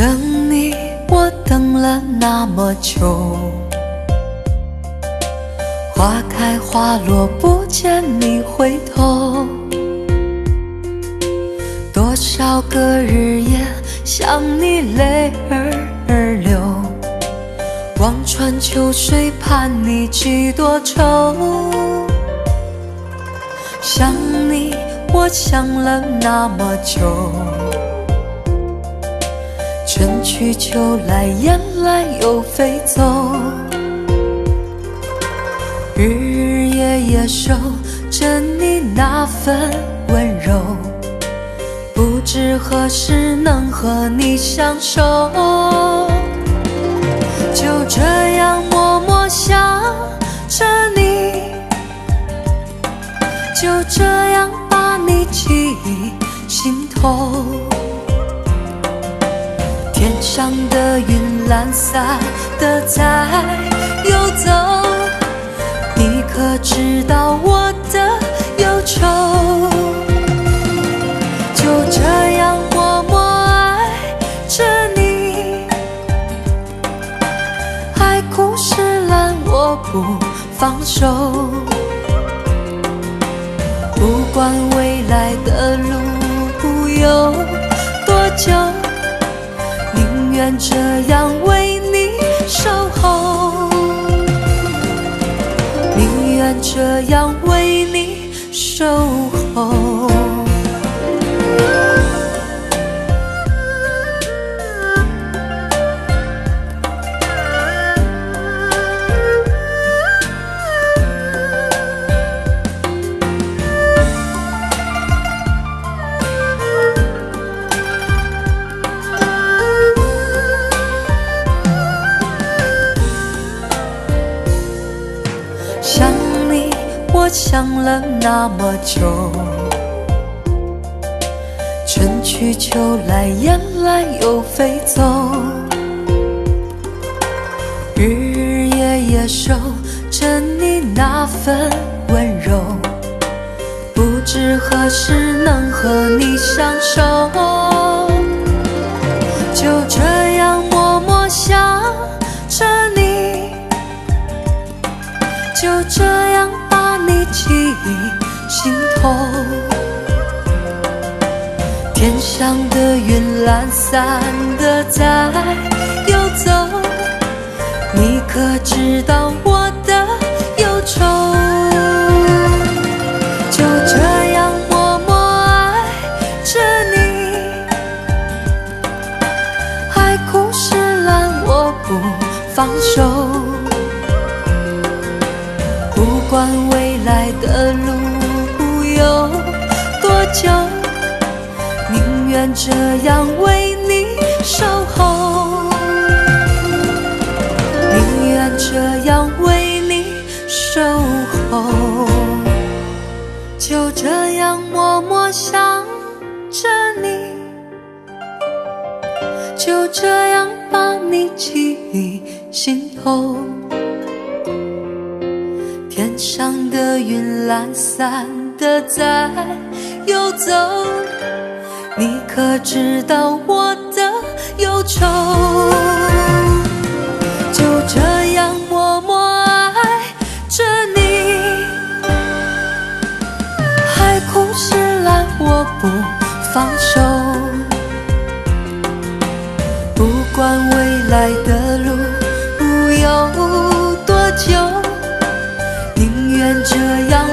等你，我等了那么久，花开花落不见你回头，多少个日夜想你泪儿流，望穿秋水盼你几多愁。想你，我想了那么久，春去秋来，雁来又飞走，日日夜夜守着你那份温柔，不知何时能和你相守。就这样默默想着你，就这样把你记忆心头。天上的云懒散的在游走，你可知道我的忧愁？就这样默默爱着你，海枯石烂我不放手，不管未来的路有多久，宁愿这样为你守候，宁愿这样为你守候。想你，我想了那么久，春去秋来，雁来又飞走，日日夜夜守着你那份温柔，不知何时能和你相守。就这样默默想着你，就这样把你记忆心头。天上的云懒散的在游走，你可知道我的忧愁？就这样默默爱着你，海枯石烂我不放手，不管未来的路有多久，宁愿这样为你守候，宁愿这样为你守候。就这样默默想着你，就这样把你记忆心头。天上的云懒散的在游走，你可知道我的忧愁？就这样默默爱着你，海枯石烂我不放手，不管未来的路有多久，宁愿这样